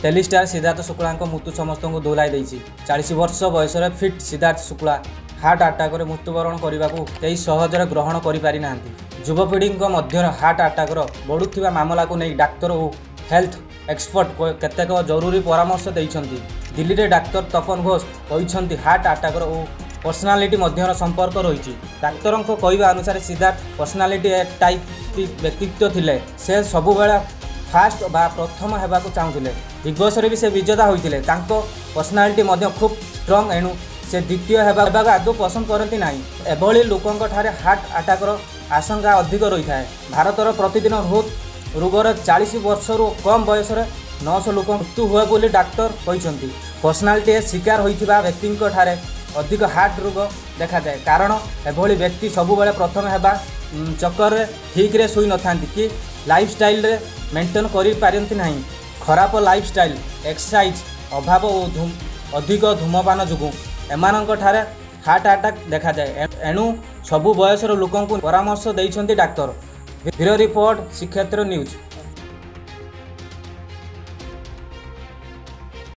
टेलीस्टार सिद्धार्थ शुक्ला मृत्यु समस्त को दोहलाई देछि। 40 वर्ष बयस fit Siddharth Shukla heart attack मृत्युवरण करने को कई सहजरे ग्रहण कर युवपीढ़ी मध्य हार्ट अटैक बढ़ुवा मामला को नहीं डाक्तर और हेल्थ एक्सपर्ट केतेक जरूरी परामर्श देइछन्ति। दिल्ली रे डाक्तर तपन घोष कहते हार्ट अटैक और पर्सनालीटी मध्य संपर्क रही। डाक्तर कहवा अनुसार सिद्धार्थ पर्सनालीटी टाइप व्यक्तित्व थिले। से सबु बेला फास्ट बा प्रथम हेबाकु चाहूले। बिग बॉस रे भी से विजेता होइतिले। तांको पर्सनालीटी मध्य खूब स्ट्रांग एणु से द्वितीय हेबाकु आदौ पसंद करती ना। एभली लोकंक ठारे हार्ट अटैकर आशंका अधिक रही है। भारतर प्रतिदिन हृद रोगर 40 वर्षर कम बयस 900 लोक मृत्यु हुए बोली डाक्तर कहते। पर्सनालीटी शिकार होइथिबा व्यक्ति ठारे अधिक हार्ट रोग देखा जाए। कारण एभली व्यक्ति सबुबले प्रथम हेबा चक्कर ठीक रे सुई न थांती कि लाइफस्टाइल रे मेंटेन करि पारंती नाही। खराब लाइफस्टाइल एक्सरसाइज अभाव और अधिक धूमपान जुगु एमानक ठारे हार्ट अटैक देखा जाए। एणु सबु बयसर लोकंकु परामर्श देइछन्ति doctor. Bureau report Shrikshetra news.